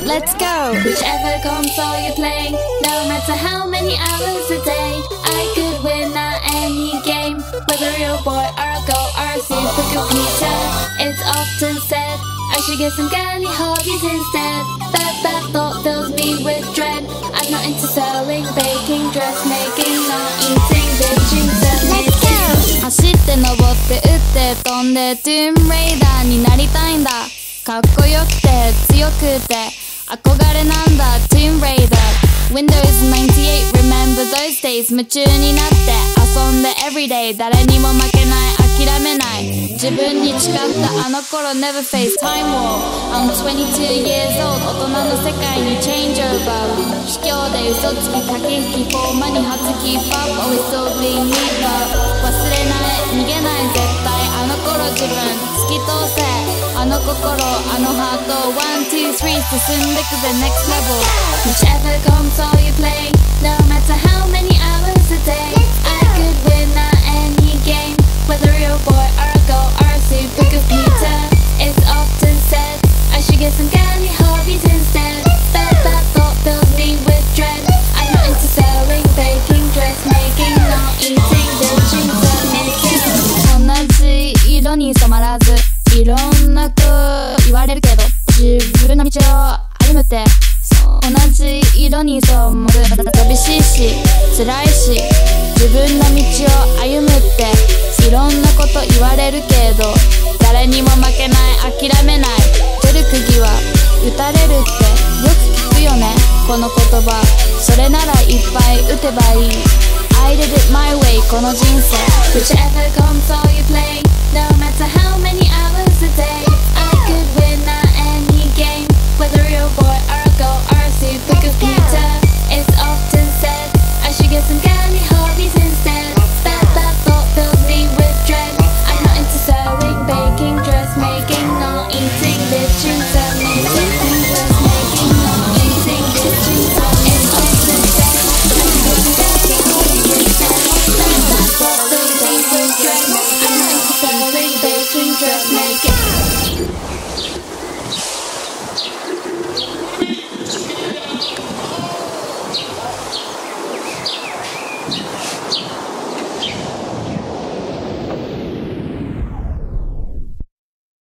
let's go. Whichever console you're playing, no matter how many hours a day, I could win at any game, whether a real boy or a girl or a supercomputer. It's often said I should get some girly hobbies instead, but that thought fills me with dread. I'm not into selling, baking, dressmaking, not eating, bitching, Let's go. 走って登って打って飛んでトゥーンレイダーになりたいんだ。かっこよくて強くて憧れなんだトゥーンレイダー。Windows 98 remember those days 夢中になって遊んで everyday 誰にも負けない諦めない自分に誓ったあの頃 never face time war I'm 22 years old 大人の世界に change over 卑怯で嘘つき駆け引きフォーマに初 keep up always still being me but 忘れない逃げない絶対あの頃自分突き通せあの心あのハート1、2、3進んでくぜ next level Whichever console you're playing, no matter how many hours a day, I could win at any game, whether a real boy or a girl or a supercomputer. It's often said I should get some girly hobbies instead, but that thought fills me with dread. I'm not into selling, baking, dressmaking, not eating, bitching, submitting. 同じ色に染まらずいろんなこと言われるけど自分の道を歩むって同じ色に染まる寂しいし辛いし自分の道を歩むっていろんなこと言われるけど誰にも負けない諦めない出る釘は打たれるってよく聞くよねこの言葉それならいっぱい打てばいい I did it my way この人生 Whichever console